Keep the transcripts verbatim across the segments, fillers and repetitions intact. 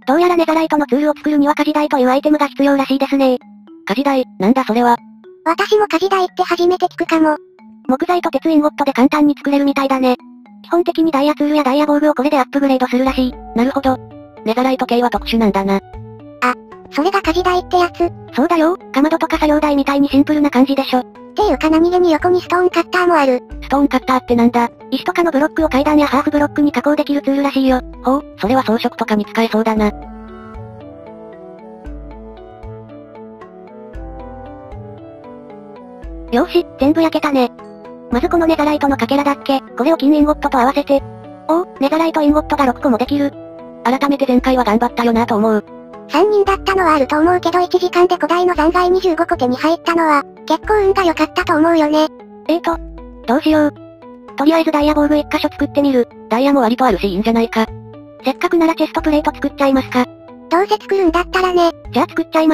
どうやらネザライトのツールを作るには火事台というアイテムが必要らしいですね。 火事台、なんだそれは。 私も火事台って初めて聞くかも。 木材と鉄インゴットで簡単に作れるみたいだね。基本的にダイヤツールやダイヤ防具をこれでアップグレードするらしい。 なるほど。ネザライト系は特殊なんだな。 あ、それが火事台ってやつ。 そうだよ、かまどとか作業台みたいにシンプルな感じでしょ。 っていうか何気に横にストーンカッターもある。 ストーンカッターってなんだ？ 石とかのブロックを階段やハーフブロックに加工できるツールらしいよ。 ほう、それは装飾とかに使えそうだな。 よーし、全部焼けたね。まずこのネザライトのかけらだっけ、これを金インゴットと合わせて。おお、ネザライトインゴットがろっこもできる。 改めて前回は頑張ったよなと思う。 さんにんだったのはあると思うけどいちじかんで古代の残骸にじゅうごこ手に入ったのは、結構運が良かったと思うよね。 えーと、どうしよう。とりあえずダイヤ防具いっ箇所作ってみる。 ダイヤも割とあるしいいんじゃないか。 せっかくならチェストプレート作っちゃいますか。 どうせ作るんだったらね。 じゃあ作っちゃいます。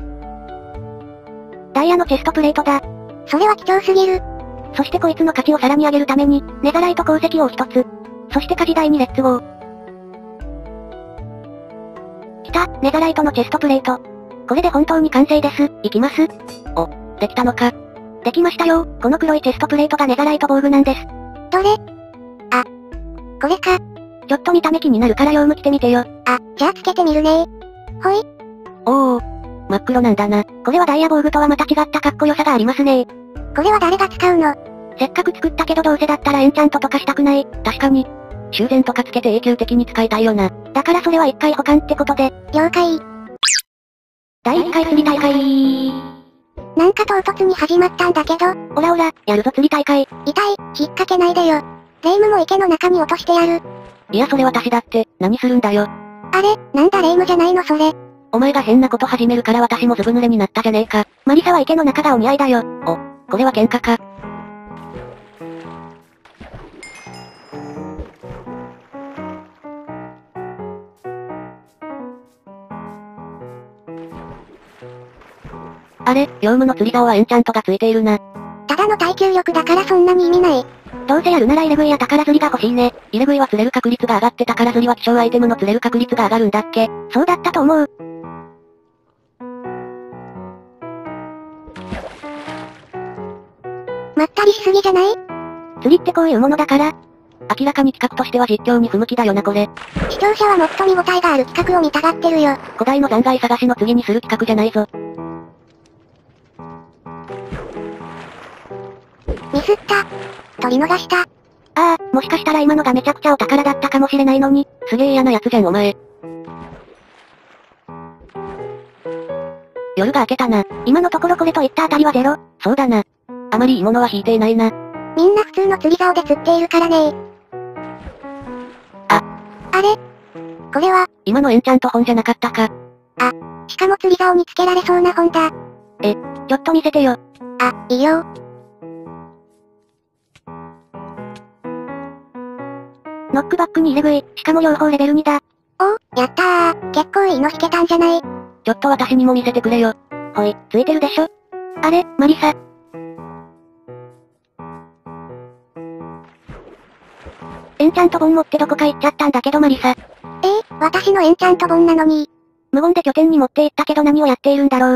ダイヤのチェストプレートだ。 それは貴重すぎる。 そしてこいつの価値をさらに上げるために、ネザライト鉱石を一つ。そして火事台にレッツゴー。来た、ネザライトのチェストプレート。これで本当に完成です。いきます。 お、できたのか。 できましたよ。この黒いチェストプレートがネザライト防具なんです。 どれ？あ、これか。 ちょっと見た目気になるからよーむ着てみてよ。 あ、じゃあつけてみるね。ほい。 おー、真っ黒なんだな。 これはダイヤ防具とはまた違ったかっこよさがありますね。 これは誰が使うの？ せっかく作ったけどどうせだったらエンチャントとかしたくない。 確かに。修繕とかつけて永久的に使いたいよな。 だからそれは一回保管ってことで。 了解。 だいいっかい釣り大会。 なんか唐突に始まったんだけど。 オラオラ、やるぞ釣り大会。 痛い、引っ掛けないでよ。レイムも池の中に落としてやる。 いやそれ私だって、何するんだよ。 あれ、なんだレイムじゃないのそれ。 お前が変なこと始めるから私もずぶ濡れになったじゃねえか。 マリサは池の中がお似合いだよ。 お、これは喧嘩か。あれ、ヨウムの釣り竿はエンチャントがついているな。 ただの耐久力だからそんなに意味ない。 どうせやるなら入れ食いや宝釣りが欲しいね。 入れ食いは釣れる確率が上がって宝釣りは希少アイテムの釣れる確率が上がるんだっけ？ そうだったと思う。 まったりしすぎじゃない？ 釣りってこういうものだから。 明らかに企画としては実況に不向きだよなこれ。 視聴者はもっと見応えがある企画を見たがってるよ。 古代の残骸探しの次にする企画じゃないぞ。 ミスった。取り逃した。 ああ、もしかしたら今のがめちゃくちゃお宝だったかもしれないのに。 すげえ嫌なやつじゃんお前。夜が明けたな。 今のところこれといったあたりはゼロ。 そうだな。あまりいいものは引いていないな。 みんな普通の釣り竿で釣っているからね。 あ。 あれ？これは？ 今のエンチャント本じゃなかったか。 あ、しかも釣り竿につけられそうな本だ。 え、ちょっと見せてよ。 あ、いいよ。 ノックバックに入れ食い、しかも両方レベルにだ。 おお、やったー、結構いいの引けたんじゃない？ ちょっと私にも見せてくれよ。 ほい、ついてるでしょ？あれ、マリサ。エンチャント本持ってどこか行っちゃったんだけどマリサ。 えー、私のエンチャント本なのに。 無言で拠点に持って行ったけど何をやっているんだろう。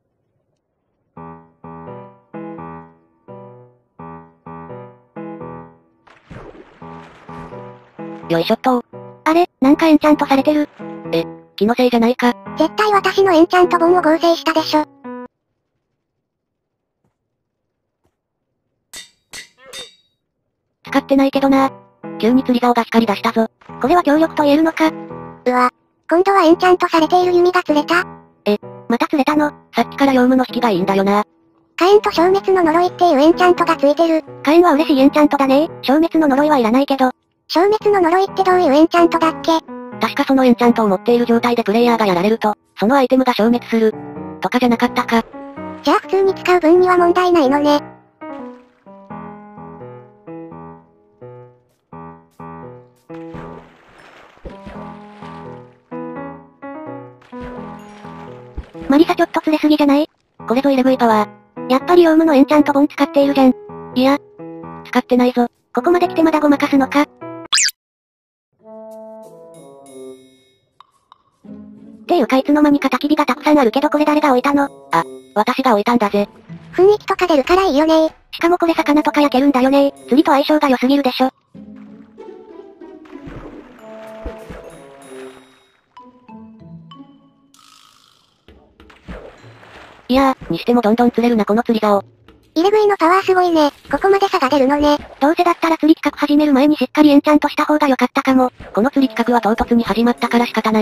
よいしょっと。 あれ、なんかエンチャントされてる。 え、気のせいじゃないか。 絶対私のエンチャント本を合成したでしょ。 使ってないけどな。急に釣り竿が光り出したぞ。 これは強力と言えるのか？ うわ。今度はエンチャントされている弓が釣れた。 え、また釣れたの？ さっきからヨウムの引きがいいんだよな。 火炎と消滅の呪いっていうエンチャントがついてる。 火炎は嬉しいエンチャントだね。消滅の呪いはいらないけど。 消滅の呪いってどういうエンチャントだっけ？ 確かそのエンチャントを持っている状態でプレイヤーがやられると、そのアイテムが消滅する。とかじゃなかったか。 じゃあ普通に使う分には問題ないのね。 マリサちょっと釣れすぎじゃない？ これぞ入れ食いパワー。やっぱりヨウムのエンチャント本使っているじゃん。 いや、使ってないぞ。 ここまで来てまだごまかすのか？ ていうかいつの間にか焚き火がたくさんあるけどこれ誰が置いたの？ あ、私が置いたんだぜ。 雰囲気とか出るからいいよね。 しかもこれ魚とか焼けるんだよね。釣りと相性が良すぎるでしょ。 いやー、にしてもどんどん釣れるなこの釣り竿。 入れ食いのパワーすごいね。ここまで差が出るのね。 どうせだったら釣り企画始める前にしっかりエンチャントした方が良かったかも。 この釣り企画は唐突に始まったから仕方ない。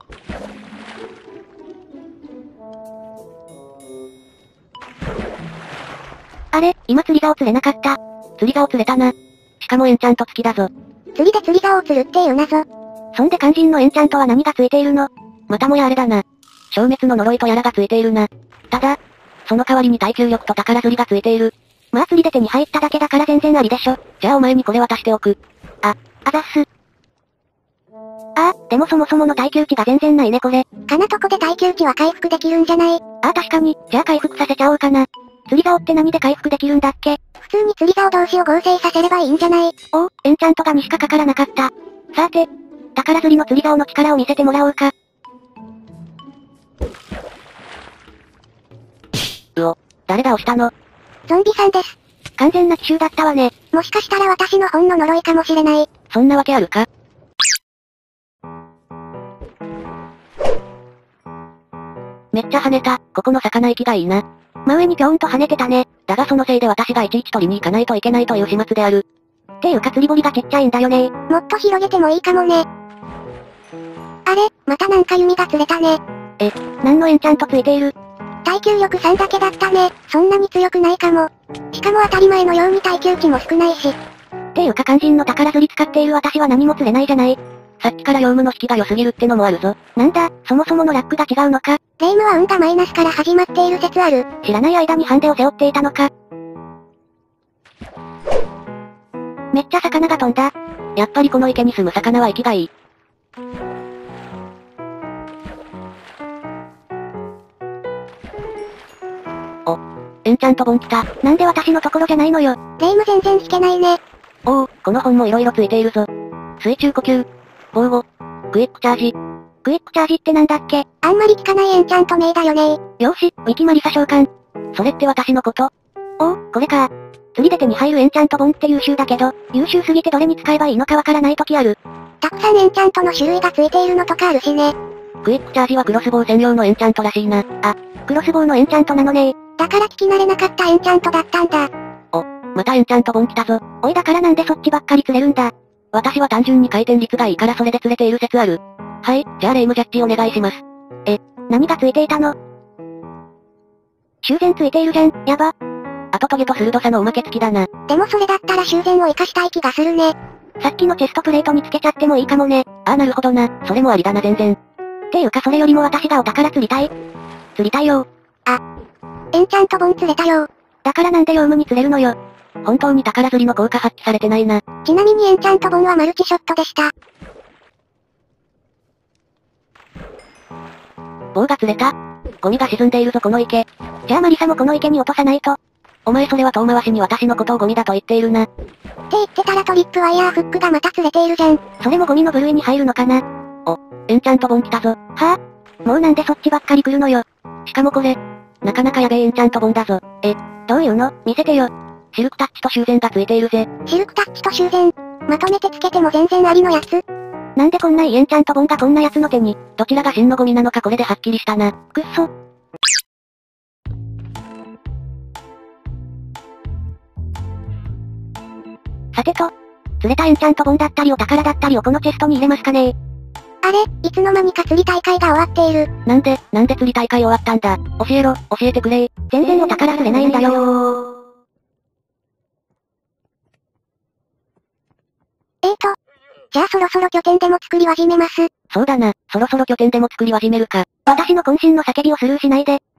あれ、今釣り竿釣れなかった。 釣り竿釣れたな。しかもエンチャント付きだぞ。 釣りで釣り竿を釣るっていう謎。 そんで肝心のエンチャントは何がついているの？ またもやあれだな。消滅の呪いとやらがついているな。ただ、その代わりに耐久力と宝釣りがついている。 まあ釣りで手に入っただけだから全然ありでしょ。 じゃあお前にこれ渡しておく。 あ、あざっす。ああ、でもそもそもの耐久値が全然ないねこれ。 かなとこで耐久値は回復できるんじゃない？ ああ確かに、じゃあ回復させちゃおうかな。釣り竿って何で回復できるんだっけ？ 普通に釣り竿同士を合成させればいいんじゃない？ おお、エンチャントがにしかかからなかった。さて、宝釣りの釣り竿の力を見せてもらおうか。 うお、誰だ押したの？ ゾンビさんです。 完全な奇襲だったわね。 もしかしたら私の本の呪いかもしれない。 そんなわけあるか？めっちゃ跳ねた。ここの魚息がいいな。 真上にぴょーんと跳ねてたね。 だがそのせいで私がいちいち取りに行かないといけないという始末である。 っていうか釣り堀がちっちゃいんだよね。 もっと広げてもいいかもね。あれ、またなんか弓が釣れたね。 え、何のエンチャントついている？ 耐久力さんだけだったね。そんなに強くないかも。しかも当たり前のように耐久値も少ないし。 っていうか肝心の宝釣り使っている私は何も釣れないじゃない。 さっきから用務の引きが良すぎるってのもあるぞ。 なんだ、そもそものラックが違うのか。 霊夢は運がマイナスから始まっている説ある。 知らない間にハンデを背負っていたのか。めっちゃ魚が飛んだ。 やっぱりこの池に住む魚は息がいい。お、エンチャント本来た。 なんで私のところじゃないのよ。 霊夢全然引けないね。 おお、この本も色々ついているぞ。水中呼吸、防護、クイックチャージ。 クイックチャージってなんだっけ？ あんまり聞かないエンチャント名だよね。 よし、ウィキマリサ召喚。 それって私のこと？ おお、これか。釣りで手に入るエンチャント本って優秀だけど、優秀すぎてどれに使えばいいのかわからない時ある。 たくさんエンチャントの種類がついているのとかあるしね。 クイックチャージはクロスボウ専用のエンチャントらしいな。 あ、クロスボウのエンチャントなのね。 だから聞き慣れなかったエンチャントだったんだ。 お、またエンチャント本来たぞ。 おいだからなんでそっちばっかり釣れるんだ。 私は単純に回転率がいいからそれで釣れている説ある。はい、じゃあ霊夢ジャッジお願いします。 え、何がついていたの？修繕ついているじゃん、やば。 後トゲと鋭さのおまけ付きだな。 でもそれだったら修繕を活かしたい気がするね。 さっきのチェストプレートにつけちゃってもいいかもね。 ああなるほどな、それもありだな全然。 っていうかそれよりも私がお宝釣りたい。釣りたいよ。 あ、エンチャント本釣れたよ。 だからなんで用務に釣れるのよ。 本当に宝釣りの効果発揮されてないな。 ちなみにエンチャント本はマルチショットでした。 棒が釣れた。ゴミが沈んでいるぞこの池。 じゃあマリサもこの池に落とさないと。 お前それは遠回しに私のことをゴミだと言っているな。って言ってたらトリップワイヤーフックがまた釣れているじゃん。 それもゴミの部類に入るのかな。 お、エンチャント本来たぞ。 はぁ、もうなんでそっちばっかり来るのよ。 しかもこれ、なかなかやべえエンチャント本だぞ。 え、どういうの？見せてよ。 シルクタッチと修繕がついているぜ。 シルクタッチと修繕。まとめてつけても全然ありのやつ。 なんでこんないいエンチャント本がこんなやつの手に。 どちらが真のゴミなのかこれではっきりしたな。 くっそ。さてと、釣れたエンチャント本だったりお宝だったりをこのチェストに入れますかね。 あれ、いつの間にか釣り大会が終わっている。 なんで、なんで釣り大会終わったんだ。教えろ、教えてくれ。 全然お宝釣れないんだよー。 えーと、じゃあそろそろ拠点でも作り始めます。 そうだな、そろそろ拠点でも作り始めるか。 私の渾身の叫びをスルーしないで。